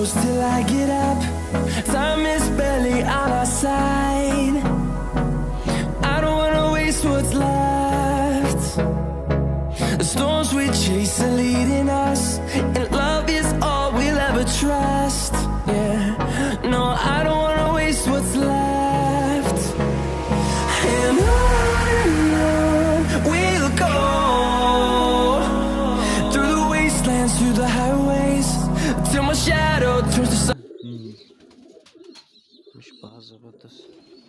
close till I get up. Time is barely on our side. I don't wanna waste what's left. The storms we chase are leading us, and love is all we'll ever trust. Yeah, no, I don't wanna waste what's left. And on we'll go, through the wastelands, through the highways, till my shadow turns to sun. مش بهزر بس.